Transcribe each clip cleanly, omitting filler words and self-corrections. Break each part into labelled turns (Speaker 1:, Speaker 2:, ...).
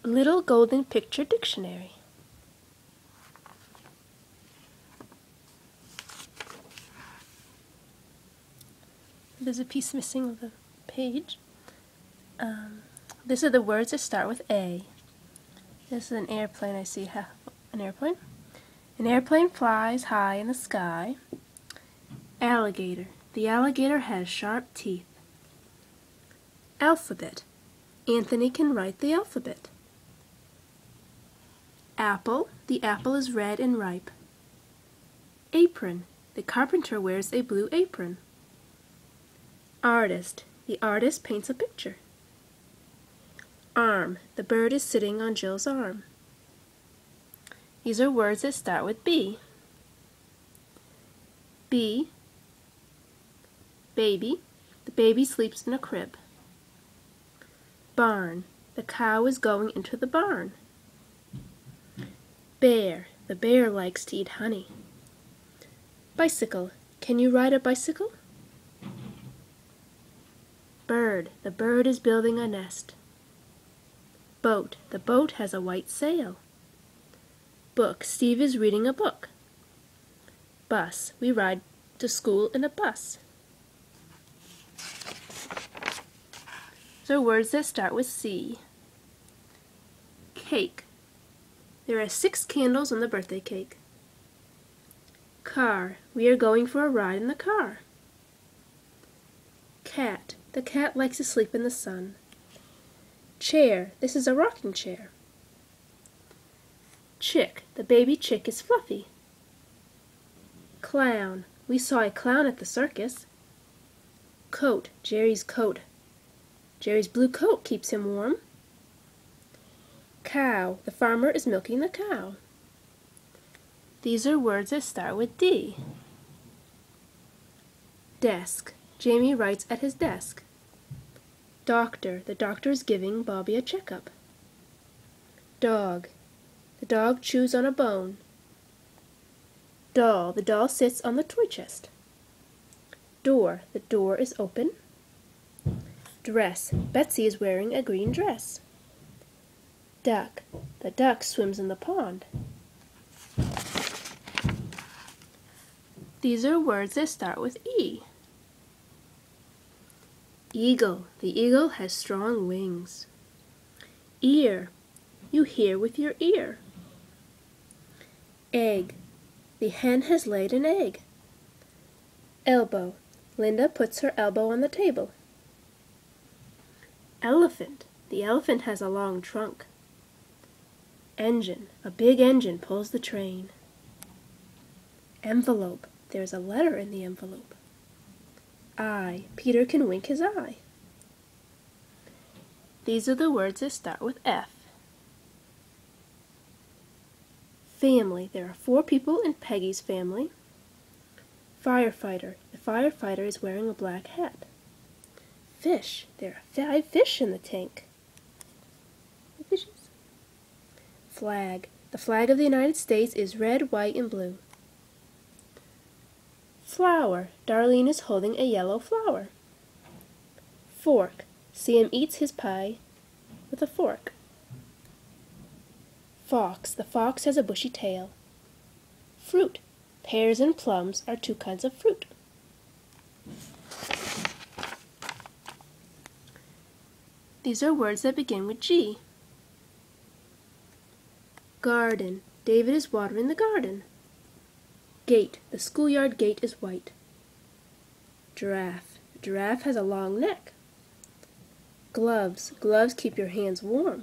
Speaker 1: Little Golden Picture Dictionary. There's a piece missing of the page. These are the words that start with A. This is an airplane. I see an airplane. An airplane flies high in the sky. Alligator. The alligator has sharp teeth. Alphabet. Anthony can write the alphabet. Apple. The apple is red and ripe. Apron. The carpenter wears a blue apron. Artist. The artist paints a picture. Arm. The bird is sitting on Jill's arm. These are words that start with B. B. Baby. The baby sleeps in a crib. Barn. The cow is going into the barn. Bear. The bear likes to eat honey. Bicycle. Can you ride a bicycle? Bird. The bird is building a nest. Boat. The boat has a white sail. Book. Steve is reading a book. Bus. We ride to school in a bus. These are words that start with C. Cake. There are 6 candles on the birthday cake. Car. We are going for a ride in the car. Cat. The cat likes to sleep in the sun. Chair. This is a rocking chair. Chick. The baby chick is fluffy. Clown. We saw a clown at the circus. Coat. Jerry's coat. Jerry's blue coat keeps him warm. Cow. The farmer is milking the cow. These are words that start with D. Desk. Jamie writes at his desk. Doctor. The doctor is giving Bobby a checkup. Dog. The dog chews on a bone. Doll. The doll sits on the toy chest. Door. The door is open. Dress. Betsy is wearing a green dress. Duck. The duck swims in the pond. These are words that start with E. Eagle. The eagle has strong wings. Ear. You hear with your ear. Egg. The hen has laid an egg. Elbow. Linda puts her elbow on the table. Elephant. The elephant has a long trunk. Engine. A big engine pulls the train. Envelope. There's a letter in the envelope. Eye. Peter can wink his eye. These are the words that start with F. Family. There are 4 people in Peggy's family. Firefighter. The firefighter is wearing a black hat. Fish. There are 5 fish in the tank. Fishes. Flag. The flag of the United States is red, white, and blue. Flower. Darlene is holding a yellow flower. Fork. Sam eats his pie with a fork. Fox. The fox has a bushy tail. Fruit. Pears and plums are 2 kinds of fruit. These are words that begin with G. Garden. David is watering the garden. Gate. The schoolyard gate is white. Giraffe. A giraffe has a long neck. Gloves. Gloves keep your hands warm.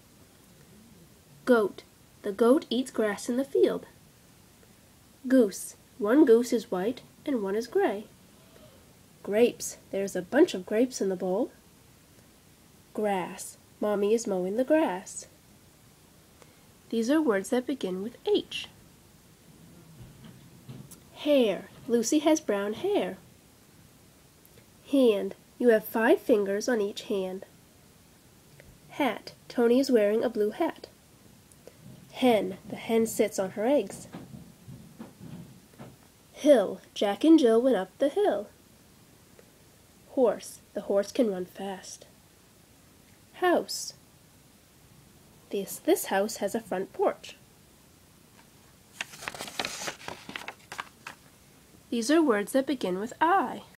Speaker 1: Goat. The goat eats grass in the field. Goose. 1 goose is white and 1 is gray. Grapes. There's a bunch of grapes in the bowl. Grass. Mommy is mowing the grass. These are words that begin with H. Hair. Lucy has brown hair. Hand. You have 5 fingers on each hand. Hat. Tony is wearing a blue hat. Hen. The hen sits on her eggs. Hill. Jack and Jill went up the hill. Horse. The horse can run fast. House. This house has a front porch. These are words that begin with I.